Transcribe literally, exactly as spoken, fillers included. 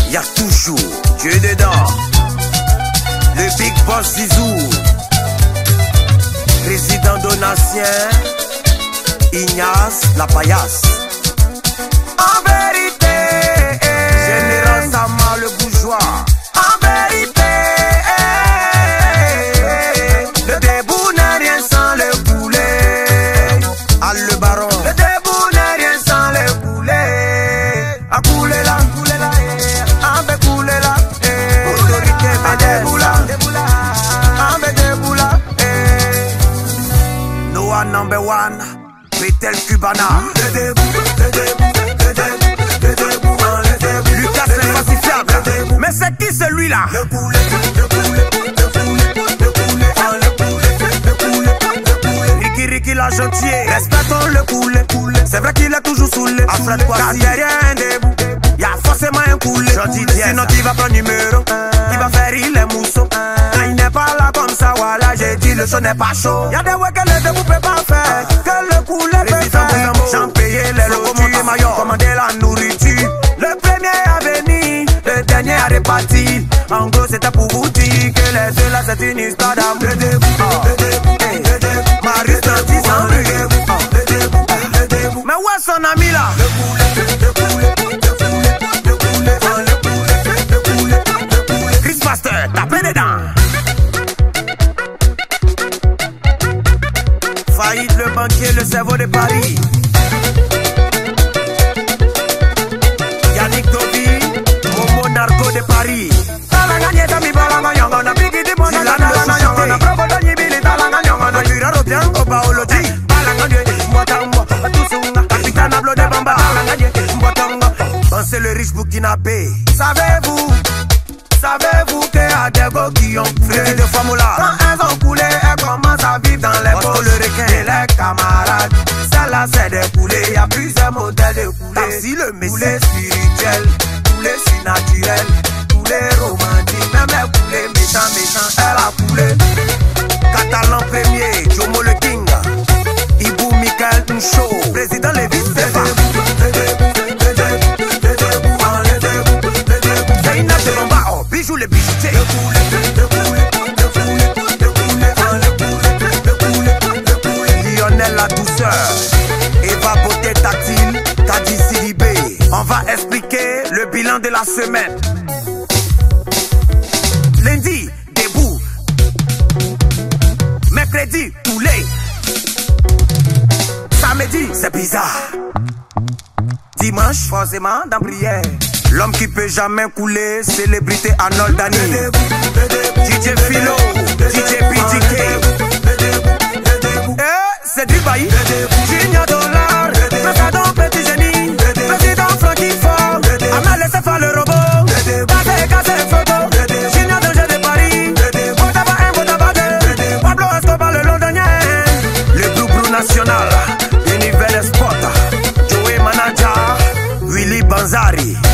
y a toujours Dieu dedans. Le Big Boss Zizou, président Donatien, Ignace la paillasse. En vérité, général Sama le bourgeois. En vérité, le debout n'est rien sans le poulet. Ah, le baron, le debout n'est rien sans le poulet. A couler là, couler là, en bé couler là, autorité, mais debout là, en bé debout là. Noah number one, Betel Cubana. Le debout, le debout, le debout, le debout, le debout. Lucas l'infalsifiable. Mais c'est qui celui-là? Le poulet, le poulet, le poulet, le poulet, le poulet, le poulet, le poulet. Ricky Ricky la gentille, respectons le poulet, poulet. C'est vrai qu'il est toujours saoulé. Alfred Kwasi, derrière un debout, y'a forcément un poulet. Sinon tu vas prendre numéro, il va faire il est mousseau. Il n'est pas là comme ça, voilà, j'ai dit le show n'est pas chaud. Y'a des ouais que le debout peut pas faire, que le poulet peut faire. J'en payé les locomotives maillot, commander la nourriture. Le premier à venir, le dernier à répartir. En gros c'était pour vous dire que les deux là c'est une histoire d'amour. Le debout, le debout, le debout. Marius Tantis en le debout, le debout, le debout. Mais où est son ami là? Le poulet, le poulet, le poulet, le poulet, le poulet, le poulet, le poulet. Chris Pasteur, tapez dedans. Faillite le banquier, le cerveau de Paris. Yannick Tobi, Momo Narco de Paris. C'est le riche Burkinabé. Savez-vous, savez-vous qu'il y a des gars qui ont fait de Famoula? Quand elles ont coulé, elles commencent à vivre dans les poches. Le requin et les camarades, celle-là c'est des poulets. Y'a plusieurs modèles de poulets. Si le poulet spirituel, poulet surnaturel, poulet romantique, même les poulets méchants, méchants, elle a coulé. Catalan premier, Jomo le King, Ibou Michael Ncho, président Lévis Sefa. Bijou les bijoutiers. Le poulet, le poulet, le poulet, le poulet, le poulet, le poulet, le poulet. Lionel la douceur, Eva beauté tactile, Kadi Sidibé. On va expliquer le bilan de la semaine. Lundi, debout. Mercredi, poulet. Samedi, c'est bizarre. Dimanche, forcément, dans prière. L'homme qui peut jamais couler, célébrité Arnold Dani. D J Philo, D J P D K. Eh, c'est du bailli. Junior Dollar, président Petit Génie, président Frankie Ford, Amel laissez faire le robot, Cassé, cassé, photo, Junior Danger de Paris, Botaba un, Botaba deux, Pablo Escobar le londonien, le Blue Blue National, Univers Sport, Joey Manager, Willy Banzari.